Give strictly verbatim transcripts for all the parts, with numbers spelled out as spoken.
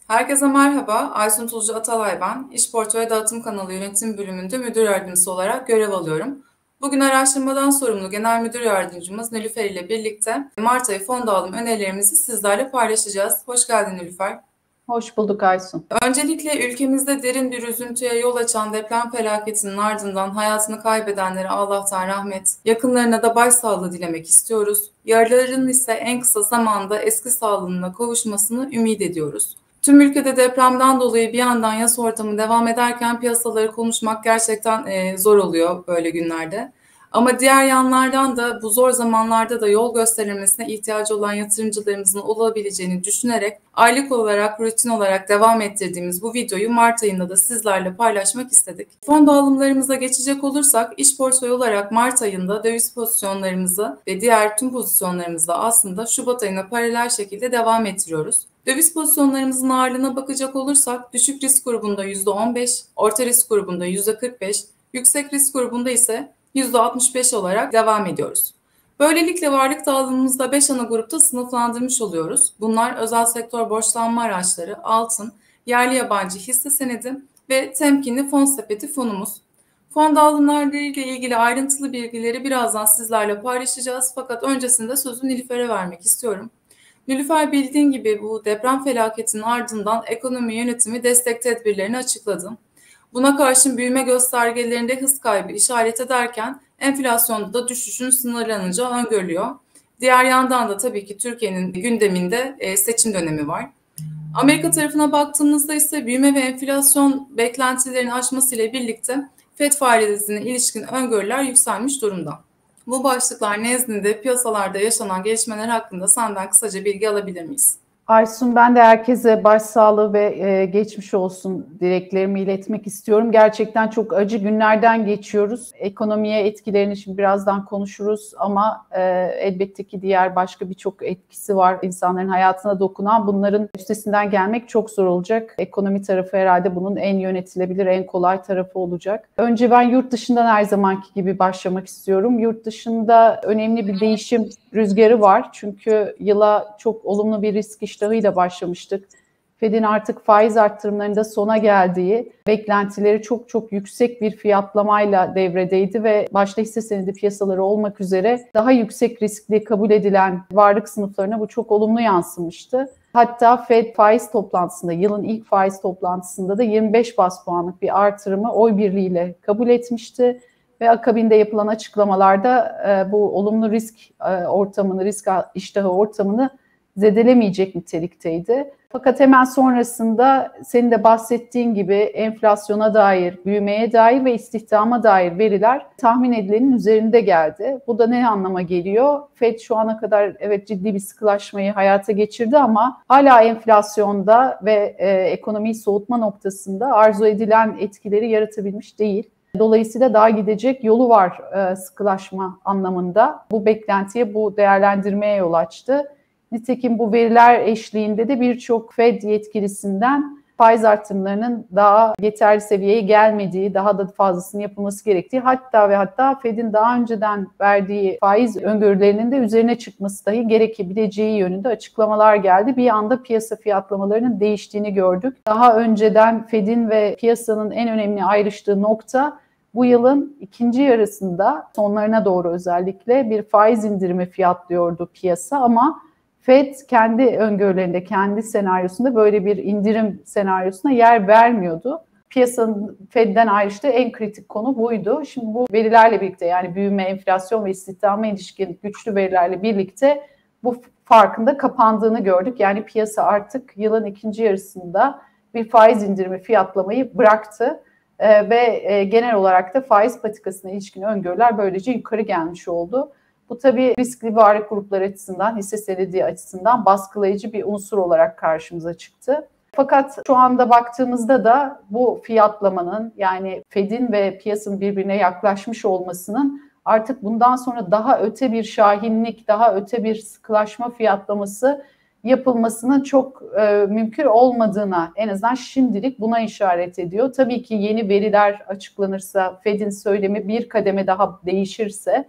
Herkese merhaba, Aysun Tuzcu Atalay ben. İş Portföy Dağıtım Kanalı Yönetim Bölümünde müdür yardımcısı olarak görev alıyorum. Bugün araştırmadan sorumlu Genel Müdür Yardımcımız Nilüfer ile birlikte Mart ayı fon dağılım önerilerimizi sizlerle paylaşacağız. Hoş geldin Nilüfer. Hoş bulduk Aysun. Öncelikle ülkemizde derin bir üzüntüye yol açan deprem felaketinin ardından hayatını kaybedenlere Allah'tan rahmet, yakınlarına da başsağlığı dilemek istiyoruz. Yaralıların ise en kısa zamanda eski sağlığına kavuşmasını ümit ediyoruz. Tüm ülkede depremden dolayı bir yandan yas ortamı devam ederken piyasaları konuşmak gerçekten e, zor oluyor böyle günlerde. Ama diğer yanlardan da bu zor zamanlarda da yol gösterilmesine ihtiyacı olan yatırımcılarımızın olabileceğini düşünerek aylık olarak, rutin olarak devam ettirdiğimiz bu videoyu Mart ayında da sizlerle paylaşmak istedik. Fon dağılımlarımıza geçecek olursak, iş portföyü olarak Mart ayında döviz pozisyonlarımızı ve diğer tüm pozisyonlarımızı da aslında Şubat ayına paralel şekilde devam ettiriyoruz. Döviz pozisyonlarımızın ağırlığına bakacak olursak düşük risk grubunda yüzde on beş, orta risk grubunda yüzde kırk beş, yüksek risk grubunda ise yüzde altmış beş olarak devam ediyoruz. Böylelikle varlık dağılımımızda beş ana grupta sınıflandırmış oluyoruz. Bunlar özel sektör borçlanma araçları, altın, yerli yabancı hisse senedi ve temkinli fon sepeti fonumuz. Fon dağılımları ile ilgili ayrıntılı bilgileri birazdan sizlerle paylaşacağız. Fakat öncesinde sözü Nilüfer'e vermek istiyorum. Nilüfer, bildiğin gibi bu deprem felaketinin ardından ekonomi yönetimi destek tedbirlerini açıkladı. Buna karşın büyüme göstergelerinde hız kaybı işaret ederken enflasyonda da düşüşün sınırlanacağı öngörülüyor. Diğer yandan da tabii ki Türkiye'nin gündeminde e, seçim dönemi var. Amerika tarafına baktığımızda ise büyüme ve enflasyon beklentilerini aşmasıyla birlikte Fed faizine ilişkin öngörüler yükselmiş durumda. Bu başlıklar nezdinde piyasalarda yaşanan gelişmeler hakkında senden kısaca bilgi alabilir miyiz? Aysun, ben de herkese başsağlığı ve e, geçmiş olsun dileklerimi iletmek istiyorum. Gerçekten çok acı günlerden geçiyoruz. Ekonomiye etkilerini şimdi birazdan konuşuruz ama e, elbette ki diğer başka birçok etkisi var. İnsanların hayatına dokunan, bunların üstesinden gelmek çok zor olacak. Ekonomi tarafı herhalde bunun en yönetilebilir, en kolay tarafı olacak. Önce ben yurt dışından her zamanki gibi başlamak istiyorum. Yurt dışında önemli bir değişim rüzgarı var. Çünkü yıla çok olumlu bir risk iştahıyla başlamıştık. Fed'in artık faiz arttırımlarında sona geldiği, beklentileri çok çok yüksek bir fiyatlamayla devredeydi ve başta hisse senedi piyasaları olmak üzere daha yüksek riskli kabul edilen varlık sınıflarına bu çok olumlu yansımıştı. Hatta Fed faiz toplantısında, yılın ilk faiz toplantısında da yirmi beş bas puanlık bir artırımı oy birliğiyle kabul etmişti. Ve akabinde yapılan açıklamalarda e, bu olumlu risk e, ortamını, risk iştahı ortamını zedelemeyecek nitelikteydi. Fakat hemen sonrasında senin de bahsettiğin gibi enflasyona dair, büyümeye dair ve istihdama dair veriler tahmin edilenin üzerinde geldi. Bu da ne anlama geliyor? Fed şu ana kadar evet ciddi bir sıkılaşmayı hayata geçirdi ama hala enflasyonda ve e, ekonomiyi soğutma noktasında arzu edilen etkileri yaratabilmiş değil. Dolayısıyla daha gidecek yolu var e, sıkılaşma anlamında. Bu beklentiye, bu değerlendirmeye yol açtı. Nitekim bu veriler eşliğinde de birçok Fed yetkilisinden faiz artırımlarının daha yeterli seviyeye gelmediği, daha da fazlasının yapılması gerektiği, hatta ve hatta Fed'in daha önceden verdiği faiz öngörülerinin de üzerine çıkması dahi gerekebileceği yönünde açıklamalar geldi. Bir anda piyasa fiyatlamalarının değiştiğini gördük. Daha önceden Fed'in ve piyasanın en önemli ayrıştığı nokta, bu yılın ikinci yarısında sonlarına doğru özellikle bir faiz indirimi fiyatlıyordu piyasa ama Fed kendi öngörülerinde, kendi senaryosunda böyle bir indirim senaryosuna yer vermiyordu. Piyasanın Fed'den ayrıştığı en kritik konu buydu. Şimdi bu verilerle birlikte, yani büyüme, enflasyon ve istihdama ilişkin güçlü verilerle birlikte bu farkın da kapandığını gördük. Yani piyasa artık yılın ikinci yarısında bir faiz indirimi fiyatlamayı bıraktı. Ee, ve e, genel olarak da faiz patikasına ilişkin öngörüler böylece yukarı gelmiş oldu. Bu tabii riskli varlık grupları açısından, hisse senedi açısından baskılayıcı bir unsur olarak karşımıza çıktı. Fakat şu anda baktığımızda da bu fiyatlamanın, yani Fed'in ve piyasanın birbirine yaklaşmış olmasının artık bundan sonra daha öte bir şahinlik, daha öte bir sıkılaşma fiyatlaması yapılmasının çok e, mümkün olmadığına, en azından şimdilik buna işaret ediyor. Tabii ki yeni veriler açıklanırsa, Fed'in söylemi bir kademe daha değişirse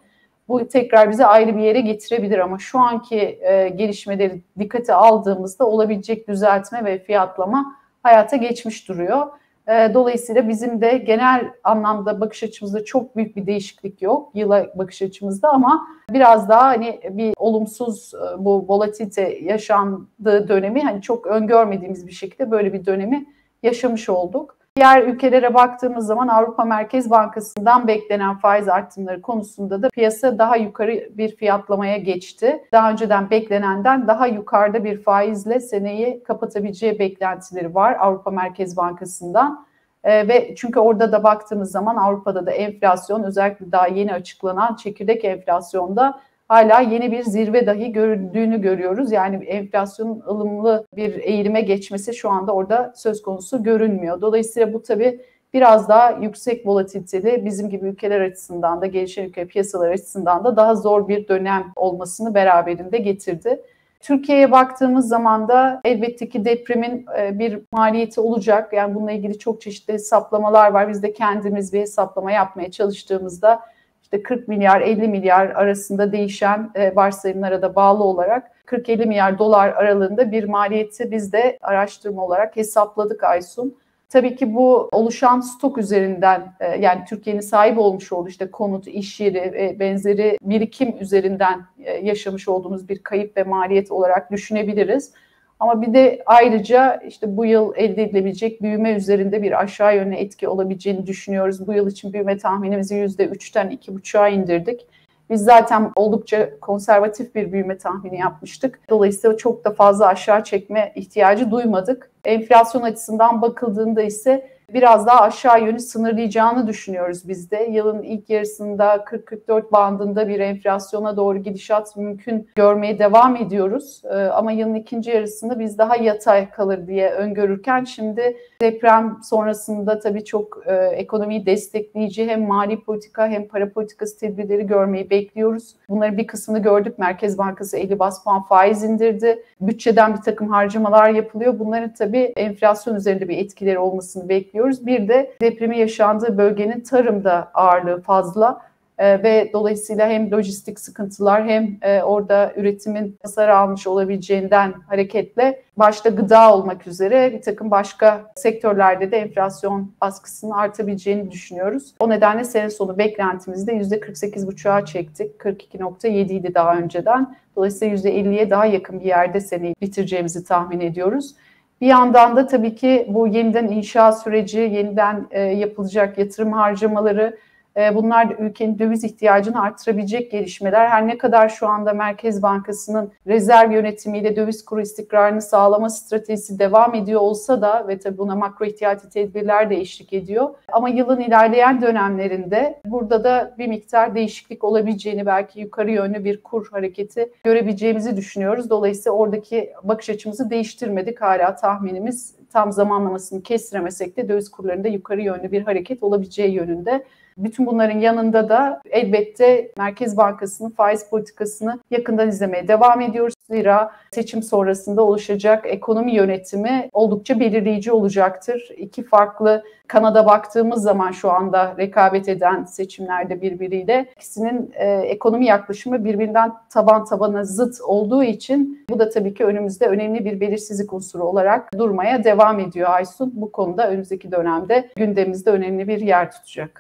bu tekrar bizi ayrı bir yere getirebilir ama şu anki e, gelişmeleri dikkate aldığımızda olabilecek düzeltme ve fiyatlama hayata geçmiş duruyor. E, dolayısıyla bizim de genel anlamda bakış açımızda çok büyük bir değişiklik yok yıla bakış açımızda ama biraz daha hani bir olumsuz bu volatilite yaşandığı dönemi hani çok öngörmediğimiz bir şekilde böyle bir dönemi yaşamış olduk. Diğer ülkelere baktığımız zaman Avrupa Merkez Bankası'ndan beklenen faiz artımları konusunda da piyasa daha yukarı bir fiyatlamaya geçti. Daha önceden beklenenden daha yukarıda bir faizle seneyi kapatabileceği beklentileri var Avrupa Merkez Bankası'ndan. Ee, ve çünkü orada da baktığımız zaman Avrupa'da da enflasyon özellikle daha yeni açıklanan çekirdek enflasyonda hala yeni bir zirve dahi görüldüğünü görüyoruz. Yani enflasyonun ılımlı bir eğilime geçmesi şu anda orada söz konusu görünmüyor. Dolayısıyla bu tabii biraz daha yüksek volatiliteli bizim gibi ülkeler açısından da gelişen ülke piyasalar açısından da daha zor bir dönem olmasını beraberinde getirdi. Türkiye'ye baktığımız zaman da elbette ki depremin bir maliyeti olacak. Yani bununla ilgili çok çeşitli hesaplamalar var. Biz de kendimiz bir hesaplama yapmaya çalıştığımızda işte kırk milyar elli milyar arasında değişen varsayımlara da bağlı olarak kırk elli milyar dolar aralığında bir maliyeti biz de araştırma olarak hesapladık Aysun. Tabii ki bu oluşan stok üzerinden yani Türkiye'nin sahip olmuş olduğu işte konut, iş yeri ve benzeri birikim üzerinden yaşamış olduğumuz bir kayıp ve maliyet olarak düşünebiliriz. Ama bir de ayrıca işte bu yıl elde edilebilecek büyüme üzerinde bir aşağı yönlü etki olabileceğini düşünüyoruz. Bu yıl için büyüme tahminimizi yüzde üçten iki buçuğa indirdik. Biz zaten oldukça konservatif bir büyüme tahmini yapmıştık. Dolayısıyla çok da fazla aşağı çekme ihtiyacı duymadık. Enflasyon açısından bakıldığında ise biraz daha aşağı yönü sınırlayacağını düşünüyoruz biz de. Yılın ilk yarısında kırk kırk dört bandında bir enflasyona doğru gidişat mümkün görmeye devam ediyoruz. Ama yılın ikinci yarısında biz daha yatay kalır diye öngörürken şimdi deprem sonrasında tabii çok e, ekonomiyi destekleyici hem mali politika hem para politikası tedbirleri görmeyi bekliyoruz. Bunların bir kısmını gördük. Merkez Bankası elli bas puan faiz indirdi. Bütçeden bir takım harcamalar yapılıyor. Bunların tabii enflasyon üzerinde bir etkileri olmasını bekliyoruz. Bir de depremi yaşandığı bölgenin tarımda ağırlığı fazla ee, ve dolayısıyla hem lojistik sıkıntılar hem e, orada üretimin hasar almış olabileceğinden hareketle başta gıda olmak üzere bir takım başka sektörlerde de enflasyon baskısının artabileceğini düşünüyoruz. O nedenle sene sonu beklentimizde yüzde kırk sekiz buçuğa çektik. kırk iki nokta yedi idi daha önceden. Dolayısıyla yüzde elliye daha yakın bir yerde seneyi bitireceğimizi tahmin ediyoruz. Bir yandan da tabii ki bu yeniden inşa süreci, yeniden e, yapılacak yatırım harcamaları, e, bunlar ülkenin döviz ihtiyacını artırabilecek gelişmeler. Her ne kadar şu anda Merkez Bankası'nın rezerv yönetimiyle döviz kuru istikrarını sağlama stratejisi devam ediyor olsa da ve tabii buna makro ihtiyati tedbirler de eşlik ediyor. Ama yılın ilerleyen dönemlerinde burada da bir miktar değişiklik olabileceğini, belki yukarı yönlü bir kur hareketi görebileceğimizi düşünüyoruz. Dolayısıyla oradaki bakış açımızı değiştirmedik. Hala tahminimiz tam zamanlamasını kestiremesek de döviz kurlarında yukarı yönlü bir hareket olabileceği yönünde. Bütün bunların yanında da elbette Merkez Bankası'nın faiz politikasını yakından izlemeye devam ediyoruz. Zira seçim sonrasında oluşacak ekonomi yönetimi oldukça belirleyici olacaktır. İki farklı kanada baktığımız zaman şu anda rekabet eden seçimlerde birbiriyle ikisinin e, ekonomi yaklaşımı birbirinden taban tabana zıt olduğu için bu da tabii ki önümüzde önemli bir belirsizlik unsuru olarak durmaya devam ediyor Aysun. Bu konuda önümüzdeki dönemde gündemimizde önemli bir yer tutacak.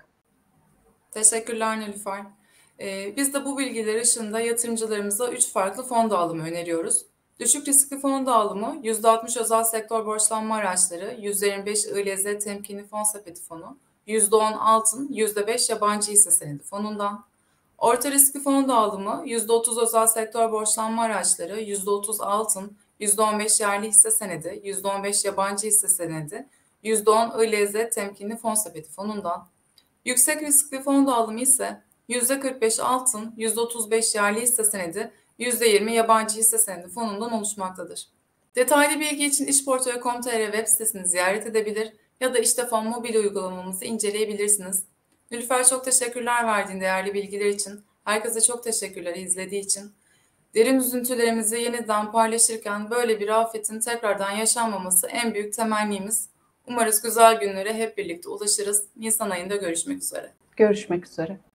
Teşekkürler Nilüfer. Ee, biz de bu bilgiler ışığında yatırımcılarımıza üç farklı fon dağılımı öneriyoruz. Düşük riskli fon dağılımı, yüzde altmış özel sektör borçlanma araçları, yüzde yirmi beş I L Z temkinli fon sepeti fonu, yüzde on altın, yüzde beş yabancı hisse senedi fonundan. Orta riskli fon dağılımı, yüzde otuz özel sektör borçlanma araçları, yüzde otuz altın, yüzde on beş yerli hisse senedi, yüzde on beş yabancı hisse senedi, yüzde on I L Z temkinli fon sepeti fonundan. Yüksek riskli fon dağılımı ise yüzde kırk beş altın, yüzde otuz beş yerli hisse senedi, yüzde yirmi yabancı hisse senedi fonundan oluşmaktadır. Detaylı bilgi için işportföy nokta com nokta tr web sitesini ziyaret edebilir ya da İştefon mobil uygulamamızı inceleyebilirsiniz. Nilüfer, çok teşekkürler verdiğin değerli bilgiler için. Herkese çok teşekkürler izlediği için. Derin üzüntülerimizi yeniden paylaşırken böyle bir afetin tekrardan yaşanmaması en büyük temennimiz. Umarız güzel günlere hep birlikte ulaşırız. Nisan ayında görüşmek üzere. Görüşmek üzere.